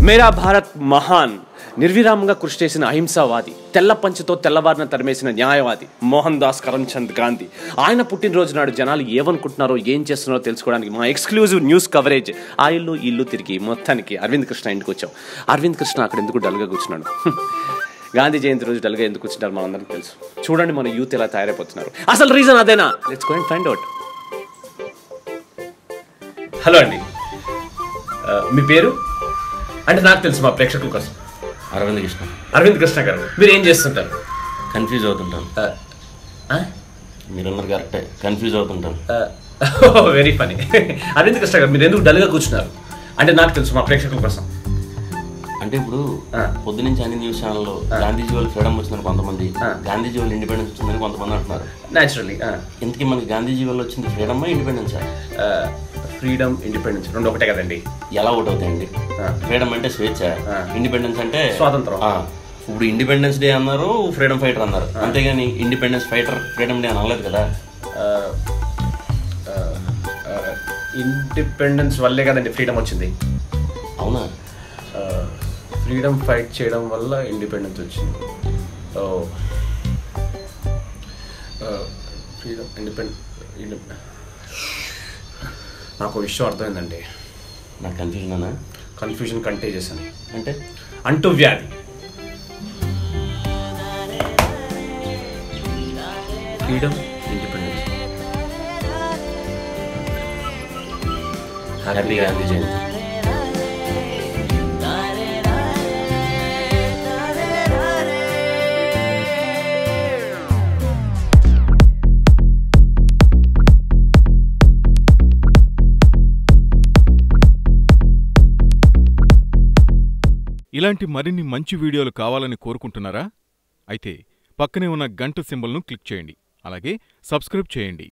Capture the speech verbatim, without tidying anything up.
మేరా భారత్ మహాన్ నిర్విరామంగా కృషి చేసిన అహింసావాది, తెల్ల పంచెతో తెల్లవారిన తరిమేసిన న్యాయవాది మోహన్ దాస్ కరమ్చంద్ గాంధీ. ఆయన పుట్టినరోజు నాడు జనాలు ఏమనుకుంటున్నారో ఏం చేస్తున్నారో తెలుసుకోవడానికి మా ఎక్స్క్లూజివ్ న్యూస్ కవరేజ్ ఆ ఇల్లు ఇల్లు తిరిగి మొత్తానికి అరవింద్ కృష్ణ ఇంటికి వచ్చాం. అరవింద్ కృష్ణ అక్కడ ఎందుకు డల్గా కూర్చున్నాడు? గాంధీ జయంతి రోజు డల్గా ఎందుకు కూర్చుంటారు మనందరికీ తెలుసు. చూడండి మన యూత్ ఎలా తయారైపోతున్నారు. అసలు రీజన్ అదేనా? Let's go and find out. Hello అండి, మీ పేరు? అంటే నాకు తెలుసు, మా ప్రేక్షకుల కోసం. అరవింద్ కృష్ణ. అరవింద్ కృష్ణ గారు, మీరు ఏం చేస్తుంటారు? కన్ఫ్యూజ్ అవుతుంటాను. మీరన్నారు కరెక్టే, కన్ఫ్యూజ్ అవుతుంటాను. Very funny. అరవింద్ కృష్ణ గారు, మీరు ఎందుకు డల్గా కూర్చున్నారు? అంటే నాకు తెలుసు, మా ప్రేక్షకుల కోసం. అంటే ఇప్పుడు పొద్దు నుంచి అన్ని న్యూస్ ఛానల్లో గాంధీజీ వాళ్ళు ఫ్రీడమ్ వచ్చిందని కొంతమంది, గాంధీజీ వాళ్ళు ఇండిపెండెన్స్ వచ్చిందని కొంతమంది అంటున్నారు. న్యాచురల్లీ ఇంతకీ మనకి గాంధీజీ వాళ్ళు వచ్చింది ఫ్రీడమ్మా ఇండిపెండెన్సా? ఫ్రీడమ్, ఇండిపెండెన్స్ రెండు ఒకటే కదండి. ఎలా ఒకటి అవుతాయండి? ఫ్రీడమ్ అంటే స్వేచ్ఛ, ఇండిపెండెన్స్ అంటే స్వాతంత్రం. ఇప్పుడు ఇండిపెండెన్స్ డే అన్నారు, ఫ్రీడమ్ ఫైటర్ అన్నారు, అంతేగాని ఇండిపెండెన్స్ ఫైటర్ ఫ్రీడమ్ డే అని అనలేదు కదా. ఇండిపెండెన్స్ వల్లే కదండి ఫ్రీడమ్ వచ్చింది. అవునా? ఫ్రీడమ్ ఫైట్ చేయడం వల్ల ఇండిపెండెన్స్ వచ్చింది. Freedom, independence. నాకు విషయం అర్థమైందండి. నాకు కన్ఫ్యూజన్ అన్నా? కన్ఫ్యూజన్ కంటేజియస్ అని. అంటే అంటూ వ్యాధి. Freedom, independence. Happy Gandhi Jayanti. ఇలాంటి మరిన్ని మంచి వీడియోలు కావాలని కోరుకుంటున్నారా? అయితే పక్కనే ఉన్న గంట సింబల్ను క్లిక్ చేయండి. అలాగే సబ్స్క్రైబ్ చేయండి.